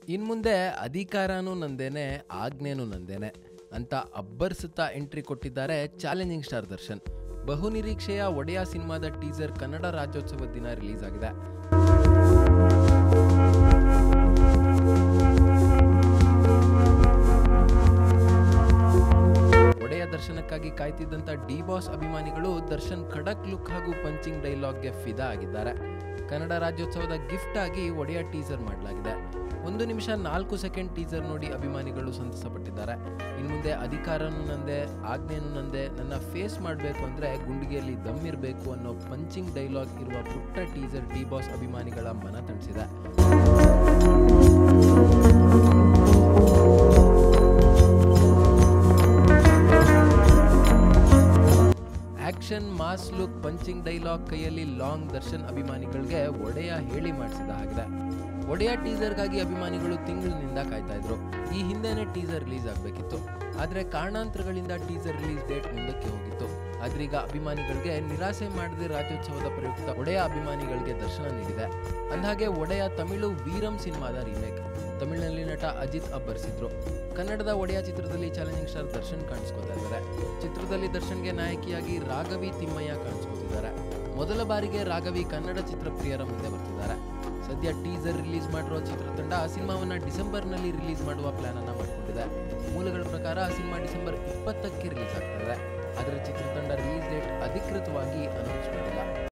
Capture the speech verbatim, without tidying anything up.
ಇನ್ ಮುಂದೆ ಅಧಿಕಾರನೂ ನಂದೇನೆ ಆಜ್ಞೆನೂ ನಂದೇನೆ ಅಂತ ಅಬ್ಬರ್ಸುತ್ತಾ ಎಂಟ್ರಿ ಕೊಟ್ಟಿದ್ದಾರೆ ಚಾಲೆಂಜಿಂಗ್ ಸ್ಟಾರ್ ದರ್ಶನ್. ಬಹು ನಿರೀಕ್ಷೆಯ ಒಡೆಯ ಸಿನಿಮಾದ ಟೀಸರ್ ಕನ್ನಡ ರಾಜ್ಯೋತ್ಸವದ ದಿನ ರಿಲೀಸ್ ಆಗಿದೆ. ಒಡೆಯ ದರ್ಶನಕ್ಕಾಗಿ ಕಾಯ್ತಿದ್ದಂತ ಡಿ ಬಾಸ್ ಅಭಿಮಾನಿಗಳು ದರ್ಶನ್ ಖಡಕ್ ಲುಕ್ ಹಾಗೂ ಪಂಚಿಂಗ್ ಡೈಲಾಗ್ಗೆ ಫಿದಾ ಆಗಿದ್ದಾರೆ. ಕನ್ನಡ ರಾಜ್ಯೋತ್ಸವದ ಗಿಫ್ಟ್ ಆಗಿ ಒಡೆಯ ಟೀಸರ್ ಮಾಡಲಾಗಿದೆ. ಒಂದು ನಿಮಿಷ ನಾಲ್ಕು ಸೆಕೆಂಡ್ ಟೀಸರ್ ನೋಡಿ ಅಭಿಮಾನಿಗಳು ಸಂತಸಪಟ್ಟಿದ್ದಾರೆ. ಇನ್ನು ಮುಂದೆ ಅಧಿಕಾರನೂ ನಂದೆ ಆಜ್ಞೆನೂ ನಂದೆ, ನನ್ನ ಫೇಸ್ ಮಾಡಬೇಕು ಅಂದರೆ ಗುಂಡಿಗೆಯಲ್ಲಿ ದಮ್ ಇರಬೇಕು ಅನ್ನೋ ಪಂಚಿಂಗ್ ಡೈಲಾಗ್ ಇರುವ ಪುಟ್ಟ ಟೀಸರ್ ಡಿ ಬಾಸ್ ಅಭಿಮಾನಿಗಳ ಮನ ತಣಿಸಿದೆ. Action, mass look, punching dialogue ಕೈಯಲ್ಲಿ ಲಾಂಗ್ ದರ್ಶನ್ ಅಭಿಮಾನಿಗಳಿಗೆ ಒಡೆಯ ಹೇಳಿ ಮಾಡಿಸಿದ ಹಾಗಿದೆ. ಒಡೆಯ ಟೀಸರ್ಗಾಗಿ ಅಭಿಮಾನಿಗಳು ತಿಂಗಳಿನಿಂದ ಕಾಯ್ತಾ ಇದ್ರು. ಈ ಹಿಂದೆನೇ ಟೀಸರ್ ರಿಲೀಸ್ ಆಗಬೇಕಿತ್ತು, ಆದರೆ ಕಾರಣಾಂತರಗಳಿಂದ ಟೀಸರ್ ರಿಲೀಸ್ ಡೇಟ್ ಮುಂದಕ್ಕೆ ಹೋಗಿತ್ತು. ಆದ್ರೀಗ ಅಭಿಮಾನಿಗಳಿಗೆ ನಿರಾಸೆ ಮಾಡದೆ ರಾಜ್ಯೋತ್ಸವದ ಪ್ರಯುಕ್ತ ಒಡೆಯ ಅಭಿಮಾನಿಗಳಿಗೆ ದರ್ಶನ ನೀಡಿದೆ. ಅಂದಹಾಗೆ ಒಡೆಯ ತಮಿಳು ವೀರಂ ಸಿನಿಮಾದ ರೀಮೇಕ್. ತಮಿಳಿನಲ್ಲಿ ನಟ ಅಜಿತ್ ಅಬ್ಬರಿಸಿದ್ರು. ಕನ್ನಡದ ಒಡೆಯ ಚಿತ್ರದಲ್ಲಿ ಚಾಲೆಂಜಿಂಗ್ ಸ್ಟಾರ್ ದರ್ಶನ್ ಕಾಣಿಸ್ಕೊತಾ ಇದ್ದಾರೆ. ಚಿತ್ರದಲ್ಲಿ ದರ್ಶನ್ಗೆ ನಾಯಕಿಯಾಗಿ ರಾಘವಿ ತಿಮ್ಮಯ್ಯ ಕಾಣಿಸ್ಕೊತಿದ್ದಾರೆ. ಮೊದಲ ಬಾರಿಗೆ ರಾಘವಿ ಕನ್ನಡ ಚಿತ್ರಪ್ರಿಯರ ಮುಂದೆ ಬರ್ತಿದ್ದಾರೆ. ಸದ್ಯ ಟೀಸರ್ ರಿಲೀಸ್ ಮಾಡಿರೋ ಚಿತ್ರತಂಡ ಸಿನಿಮಾವನ್ನ ಡಿಸೆಂಬರ್ನಲ್ಲಿ ರಿಲೀಸ್ ಮಾಡುವ ಪ್ಲಾನ್ ಅನ್ನ ಮಾಡಿಕೊಂಡಿದೆ. ಮೂಲಗಳ ಪ್ರಕಾರ ಸಿನಿಮಾ ಡಿಸೆಂಬರ್ ಇಪ್ಪತ್ತಕ್ಕೆ ರಿಲೀಸ್ ಆಗ್ತಾ ಇದೆ. ಆದರೆ ಚಿತ್ರತಂಡ ರಿಲೀಸ್ ಡೇಟ್ ಅಧಿಕೃತವಾಗಿ ಅನೌನ್ಸ್ ಮಾಡಿಲ್ಲ.